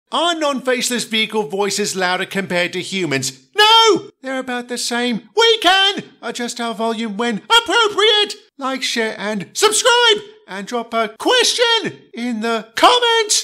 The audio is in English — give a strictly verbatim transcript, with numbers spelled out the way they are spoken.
Are non-faceless vehicle voices louder compared to humans? No! They're about the same. We can adjust our volume when appropriate. Like, share and subscribe. And drop a question in the comments.